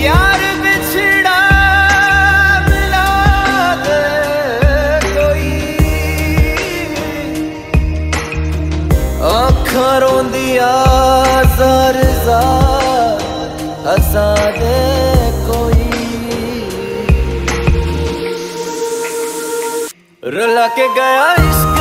यार बिछड़ा मिला दे कोई, आँखां रोंदिया ज़ार ज़ार हंसा दे कोई। रुला के गया इश्क